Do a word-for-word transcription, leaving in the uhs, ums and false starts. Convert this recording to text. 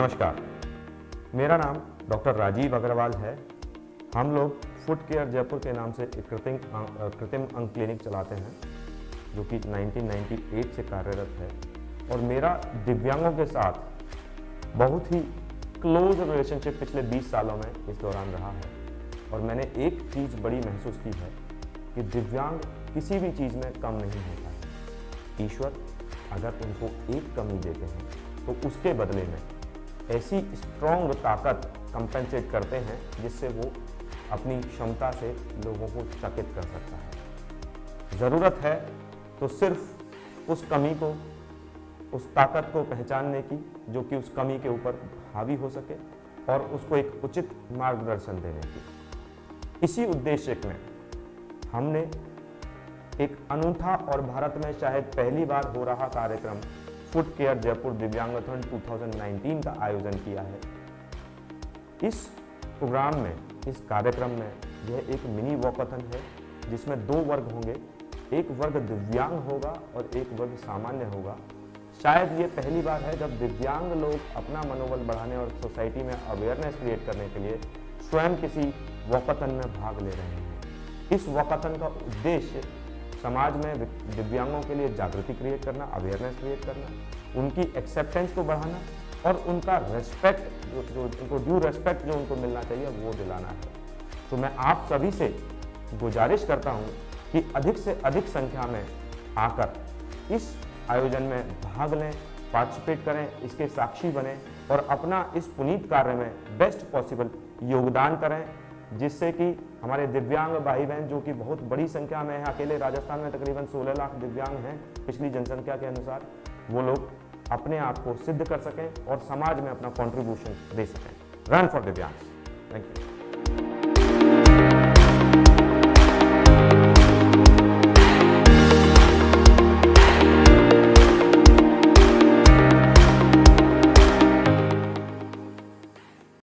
नमस्कार, मेरा नाम डॉक्टर राजीव अग्रवाल है। हम लोग फुट केयर जयपुर के नाम से एक कृत्रिम कृत्रिम अंग क्लिनिक चलाते हैं जो कि उन्नीस सौ अट्ठानवे से कार्यरत है और मेरा दिव्यांगों के साथ बहुत ही क्लोज रिलेशनशिप पिछले बीस सालों में इस दौरान रहा है। और मैंने एक चीज़ बड़ी महसूस की है कि दिव्यांग किसी भी चीज़ में कम नहीं होता है। ईश्वर अगर उनको एक कमी देते हैं तो उसके बदले में ऐसी स्ट्रॉन्ग ताकत कंपेंसेट करते हैं जिससे वो अपनी क्षमता से लोगों को चकित कर सकता है। ज़रूरत है तो सिर्फ उस कमी को, उस ताकत को पहचानने की जो कि उस कमी के ऊपर हावी हो सके और उसको एक उचित मार्गदर्शन देने की। इसी उद्देश्य में हमने एक अनूठा और भारत में शायद पहली बार हो रहा कार्यक्रम फुट केयर जयपुर दिव्यांगथन दो हज़ार उन्नीस का आयोजन किया है। इस प्रोग्राम में, इस कार्यक्रम में यह एक मिनी वॉकथन है जिसमें दो वर्ग होंगे, एक वर्ग दिव्यांग होगा और एक वर्ग सामान्य होगा। शायद ये पहली बार है जब दिव्यांग लोग अपना मनोबल बढ़ाने और सोसाइटी में अवेयरनेस क्रिएट करने के लिए स्वयं किसी वॉकथन में भाग ले रहे हैं। इस वॉकथन का उद्देश्य समाज में दिव्यांगों के लिए जागृति क्रिएट करना, अवेयरनेस क्रिएट करना, उनकी एक्सेप्टेंस को बढ़ाना और उनका रेस्पेक्ट, जो, जो उनको ड्यू रेस्पेक्ट जो उनको मिलना चाहिए वो दिलाना है। तो मैं आप सभी से गुजारिश करता हूं कि अधिक से अधिक संख्या में आकर इस आयोजन में भाग लें, पार्टिसिपेट करें, इसके साक्षी बने और अपना इस पुनीत कार्य में बेस्ट पॉसिबल योगदान करें, जिससे कि हमारे दिव्यांग भाई बहन, जो कि बहुत बड़ी संख्या में है, अकेले राजस्थान में तकरीबन सोलह लाख दिव्यांग हैं पिछली जनसंख्या के अनुसार, वो लोग अपने आप को सिद्ध कर सकें और समाज में अपना कंट्रीब्यूशन दे सकें। Run for Divyang. Thank you.